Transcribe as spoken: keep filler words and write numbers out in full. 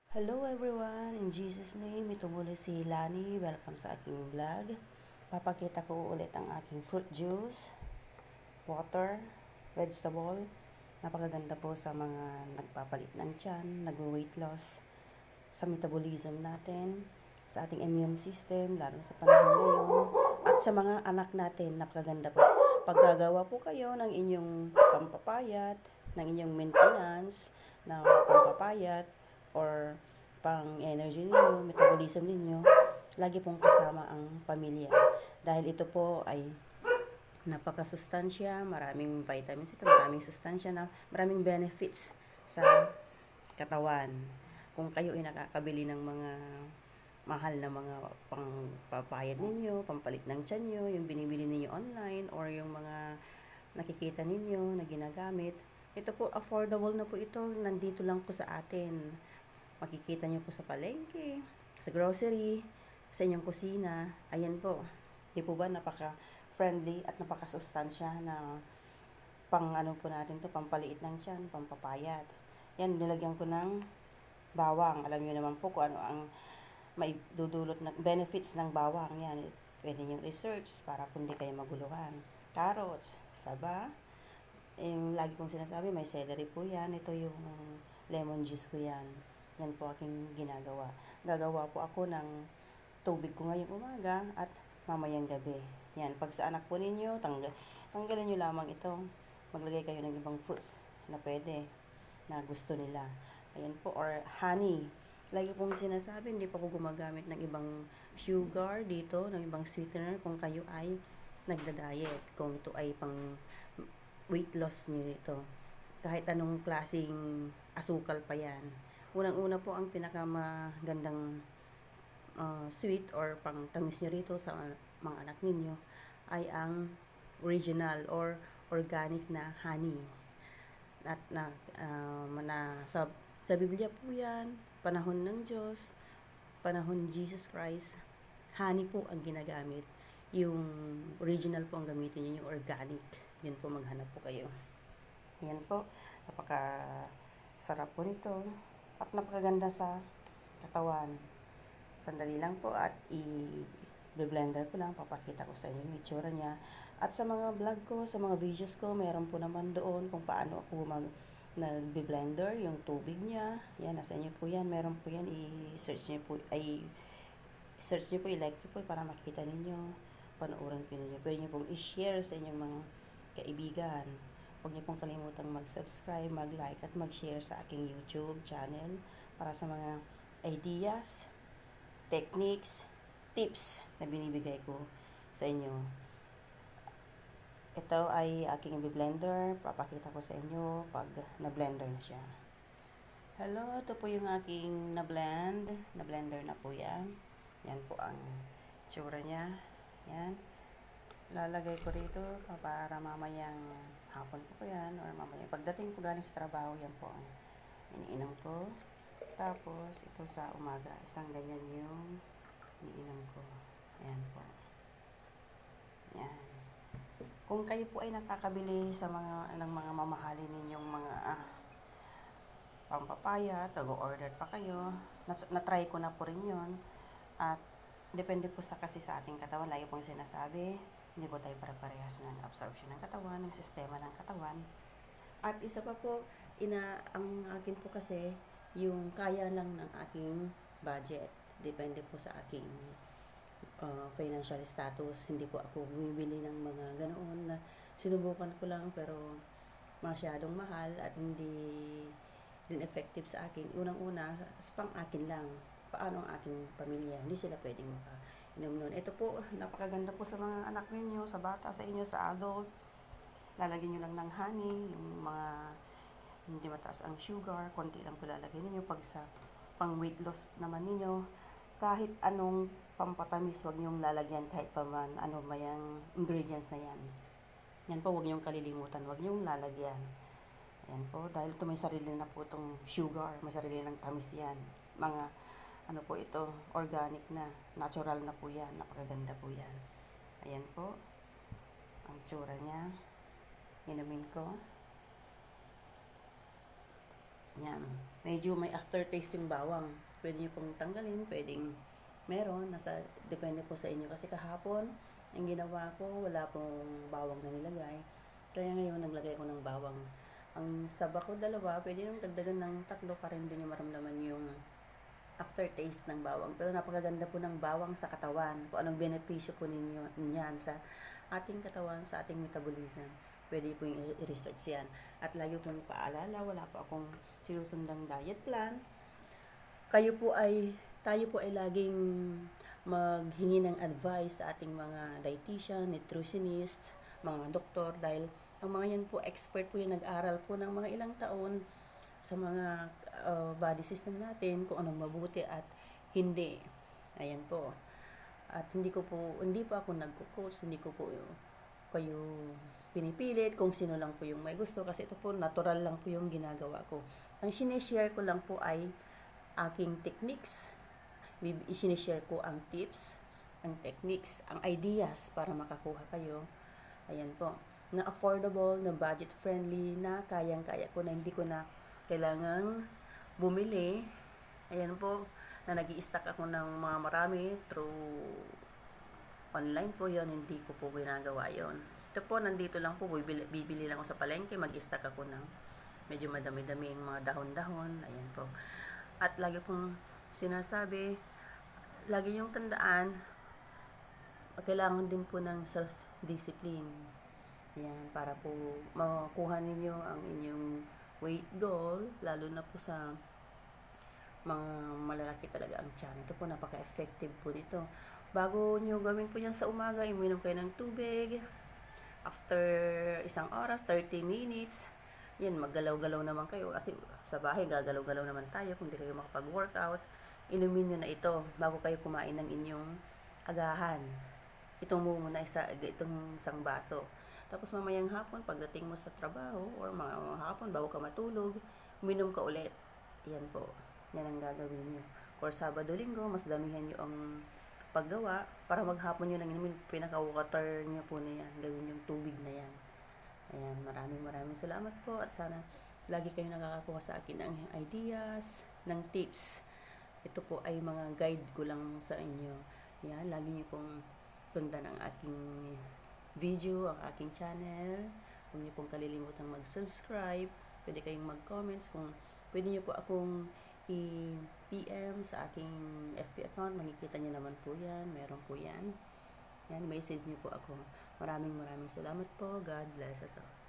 Hello everyone, in Jesus name, ito muli si Lanny. Welcome sa aking vlog. Papakita ko ulit ang aking fruit juice, water, vegetable. Napakaganda po sa mga nagpapalit ng tiyan, nag-weight loss, sa metabolism natin, sa ating immune system, lalo sa panahon ngayon, at sa mga anak natin. Napakaganda po. Paggagawa po kayo ng inyong pampapayat, ng inyong maintenance, na pampapayat, or pang energy ninyo, metabolism ninyo, lagi pong kasama ang pamilya. Dahil ito po ay napakasustansya, maraming vitamins ito, maraming sustansya na maraming benefits sa katawan. Kung kayo ay nakakabili ng mga mahal na mga pangpapayad ninyo, pampalit ng tiyan nyo, yung binibili ninyo online, or yung mga nakikita ninyo na ginagamit, ito po, affordable na po ito, nandito lang po sa atin. Makikita nyo po sa palengke, sa grocery, sa inyong kusina. Ayan po. Di po ba napaka-friendly at napaka-sustansya na pang ano po natin to, pampaliit ng tiyan, pampapayat. Yan, nilagyan ko ng bawang. Alam niyo naman po kung ano ang may dudulot na benefits ng bawang. Yan, pwede nyo research para po hindi kayo maguluhan. Carrots, saba. Yung lagi kong sinasabi, may celery po yan. Ito yung lemon juice ko yan. Yan po aking ginagawa. Gagawa po ako ng tubig ko ngayong umaga at mamayang gabi. Yan, pag sa anak po ninyo, tanggal, tanggalin nyo lamang ito. Maglagay kayo ng ibang fruits na pwede, na gusto nila. Ayan po, or honey. Lagi kong sinasabi, hindi pa po gumagamit ng ibang sugar dito, ng ibang sweetener kung kayo ay nagda-diet. Kung ito ay pang weight loss nyo ito. Kahit anong klaseng asukal pa yan. Unang-una po ang pinakamagandang uh, sweet or pang tamis nyo rito sa mga anak ninyo ay ang original or organic na honey. At na, uh, na sa, sa Biblia po yan, panahon ng Diyos, panahon Jesus Christ, honey po ang ginagamit. Yung original po ang gamitin nyo, yung organic. Yun po, maghanap po kayo. Yan po, napaka sarap po nito. At napakaganda sa katawan. Sandali lang po at i-blender ko lang. Papakita ko sa inyo yung itsura niya. At sa mga vlog ko, sa mga videos ko, meron po naman doon kung paano ako mag nag-blender, yung tubig niya. Yan, nasa inyo po yan. Meron po yan. I-search niyo po, ay search niyo po, i-like niyo po para makita ninyo. Panoorin po ninyo. Pwede niyo pong i-share sa inyong mga kaibigan. Huwag niyo pong kalimutang mag-subscribe, mag-like, at mag-share sa aking YouTube channel para sa mga ideas, techniques, tips na binibigay ko sa inyo. Ito ay aking i-blender. Papakita ko sa inyo pag na-blender na siya. Hello, ito po yung aking na-blend. Na-blender na po yan. Yan po ang tsura niya. Yan. Lalagay ko rito para mamayang hapon po yan or mamayang pagdating ko galing sa trabaho, yan po ang iniinom ko. Tapos ito sa umaga, isang ganyan yung iniinom ko. Ayan po. Yan. Kung kayo po ay nakakabili sa mga ng mga mamahalin ninyong mga ah, pampapaya, tago-order pa kayo, na-try ko na po rin yun. At depende po sa kasi sa ating katawan, lagi pong sinasabi, hindi po tayo pare-parehas ng absorption ng katawan, ng sistema ng katawan. At isa pa po, ina, ang akin po kasi, yung kaya lang ng aking budget. Depende po sa aking uh, financial status. Hindi po ako bumibili ng mga ganoon na sinubukan ko lang pero masyadong mahal at hindi rin effective sa akin. Unang-una, pang akin lang. Paano ang aking pamilya? Hindi sila pwedeng maka inom nun. Ito po, napakaganda po sa mga anak ninyo, sa bata, sa inyo, sa adult. Lalagyan nyo lang ng honey, yung mga hindi mataas ang sugar, konti lang po lalagyan ninyo. Pag sa pang weight loss naman ninyo, kahit anong pampatamis, wag nyong lalagyan kahit pa man, ano ba yung ingredients na yan. Yan po, wag nyong kalilimutan, wag nyong lalagyan. Yan po, dahil ito may sarili na po itong sugar, may sarili ng tamis yan. Mga ano po ito, organic na, natural na po yan, napakaganda po yan. Ayan po, ang tsura niya. Inumin ko. Yan. medyo may aftertaste yung bawang. Pwede nyo pong tanggalin, pwedeng meron, nasa, depende po sa inyo. Kasi kahapon, ang ginawa ko, wala pong bawang na nilagay. Kaya ngayon, naglagay ko ng bawang. Ang saba ko dalawa, pwede nung dagdagan ng tatlo para hindi nyo maramdaman yung aftertaste ng bawang. Pero napakaganda po ng bawang sa katawan. Kung anong benepisyo po ninyo niyan sa ating katawan, sa ating metabolism. Pwede po yung i-research yan. At lagi pong paalala, wala po akong sinusundang diet plan. Kayo po ay, tayo po ay laging maghingi ng advice sa ating mga dietitian, nutritionist, mga doktor, dahil ang mga yan po, expert po yung nag-aral po ng mga ilang taon sa mga uh, body system natin, kung anong mabuti at hindi. Ayan po. At hindi ko po, hindi po ako nagko-coach, hindi ko po kayo pinipilit kung sino lang po yung may gusto, kasi ito po, natural lang po yung ginagawa ko. Ang sinishare ko lang po ay aking techniques. Sinishare ko ang tips, ang techniques, ang ideas para makakuha kayo. Ayan po. Na affordable, na budget friendly, na kayang-kaya ko, na hindi ko na kailangang bumili. Ayan po, na nag-i-stock ako ng mga marami through online po yon, hindi ko po ginagawa yon. Ito po, nandito lang po, bibili, bibili lang ako sa palengke, mag-i-stock ako ng medyo madami-dami yung mga dahon-dahon. Ayan po. At lagi pong sinasabi, lagi yung tandaan, kailangan din po ng self-discipline. Ayan, para po makuha ninyo ang inyong weight goal, lalo na po sa mga malalaki talaga ang tiyan. Ito po, napaka-effective po nito. Bago nyo gawin po yan sa umaga, imuinom kayo ng tubig. After isang oras, thirty minutes, yan, maggalaw-galaw naman kayo. Kasi sa bahay, gagalaw-galaw naman tayo kung di kayo makapag-workout. Inumin nyo na ito bago kayo kumain ng inyong agahan. Itong mo muna isa, itong isang baso. Tapos mamayang hapon, pagdating mo sa trabaho, or mga hapon, bago ka matulog, uminom ka ulit. Yan po. Yan ang gagawin nyo. Or Sabado, Linggo, mas damihan nyo ang paggawa para maghapon nyo nang inumin. Pinaka-water nyo po na yan. Gawin yung tubig na yan. Ayan, maraming maraming salamat po. At sana lagi kayo nakakakuha sa akin ng ideas, ng tips. Ito po ay mga guide ko lang sa inyo. Yan, lagi nyo pong sundan ang aking video, ang aking channel. Huwag niyo pong kalilimutang mag-subscribe. Pwede kayong mag-comments. Kung pwede niyo po akong i-P M sa aking F B account, makikita niyo naman po yan. Meron po yan. Yan, message niyo po ako. Maraming maraming salamat po. God bless us all.